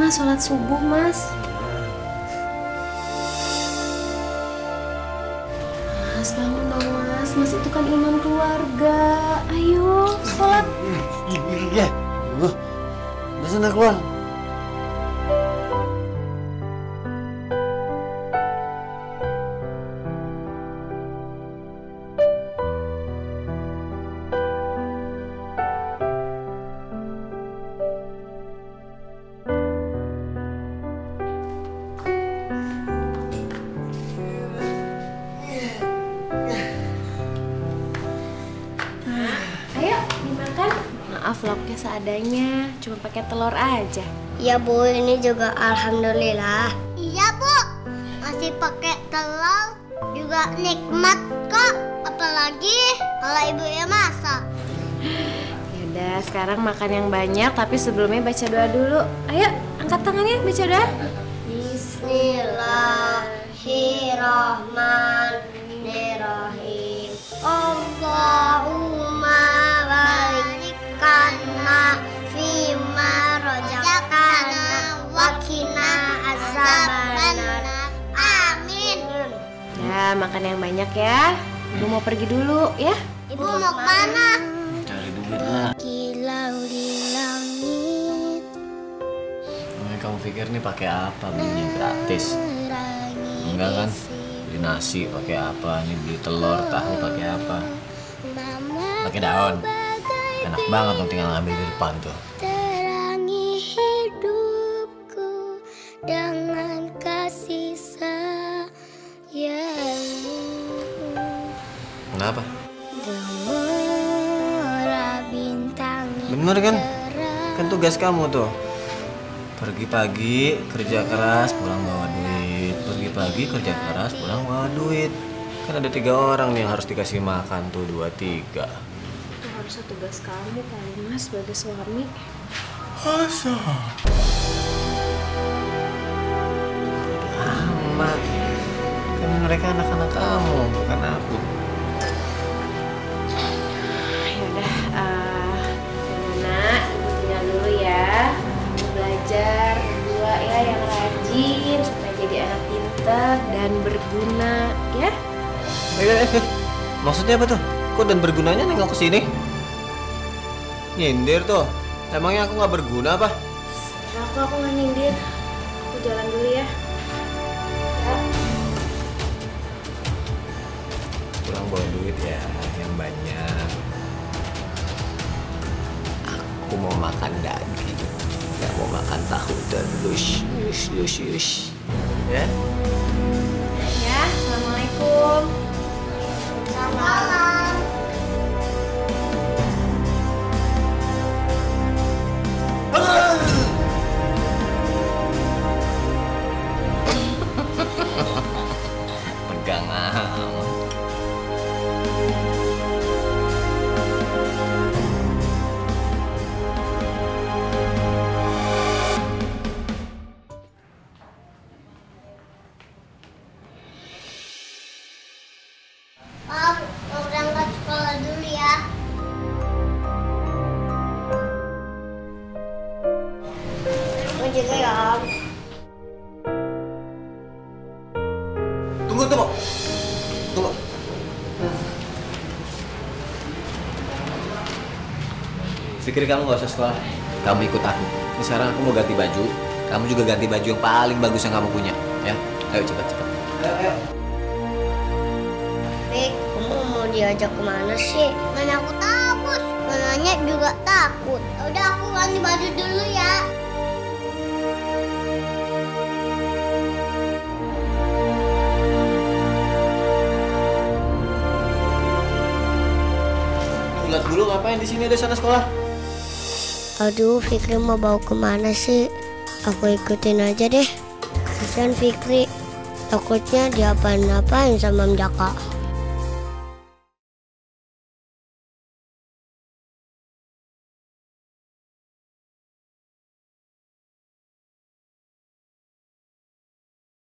Mas, sholat subuh, Mas. Mas, bangun dong, Mas. Mas itu kan imam keluarga. Ayo, sholat. Iya. Udah sana keluar. Maaf, lauknya seadanya, cuma pakai telur aja. Iya Bu, ini juga alhamdulillah. Iya Bu, masih pakai telur juga nikmat kok. Apalagi kalau ibu ya masak. Yaudah, sekarang makan yang banyak, tapi sebelumnya baca doa dulu. Ayo, angkat tangannya, baca doa. Bismillahirrahmanirrahim. Allahumma balikana fima rojakana wakina azabannar. Amin. Ya, makan yang banyak ya. Ibu mau pergi dulu ya. Ibu mau kemana? Cari duit lah. Kilau di langit. Kamu pikir nih pakai apa belinya gratis? Enggak kan? Beli nasi pakai apa? Nih beli telur, tahu pakai apa? Pakai daun. Enak banget dong tinggal ngambil di depan tuh. Terangi hidupku dengan kasih sayangmu. Kenapa? Gemora bintang. Bener kan? Kan tugas kamu tuh. Pergi pagi, kerja keras, pulang bawa duit. Pergi pagi, kerja keras, pulang bawa duit. Kan ada 3 orang nih yang harus dikasih makan tuh, 2, 3. Itu harusnya tugas kamu kali, Mas, sebagai suami. Masa? Amat. Kan mereka anak-anak kamu, bukan aku. Yaudah, Nana, ibu tinggal dulu ya. Ibu belajar berdua ya yang rajin supaya jadi anak pintar dan berguna ya. Maksudnya apa tuh? Kok dan bergunanya nengok ke sini? Nyindir tuh. Emangnya aku nggak berguna apa? Aku nggak nyindir. Aku jalan dulu ya. Pulang bawa duit ya, yang banyak. Aku mau makan daging, nggak mau makan tahu terus. Yush. Ya? Ya, assalamualaikum. Salam. Pegang amat. Om, mau berangkat sekolah dulu ya. Aku juga ya Om. Tunggu. Pikir kamu gak usah sekolah. Kamu ikut aku. Ini sekarang aku mau ganti baju. Kamu juga ganti baju yang paling bagus yang kamu punya. Ya, ayo cepat. Ayo. Pik, kamu mau diajak kemana sih? Mana aku takut. Mananya juga takut. Udah aku ganti baju dulu ya. Lihat dulu ngapain di sini ada sana sekolah. Aduh, Fikri mau bawa kemana sih? Aku ikutin aja deh. Kasian Fikri, takutnya diapain-apain sama Om Jaka.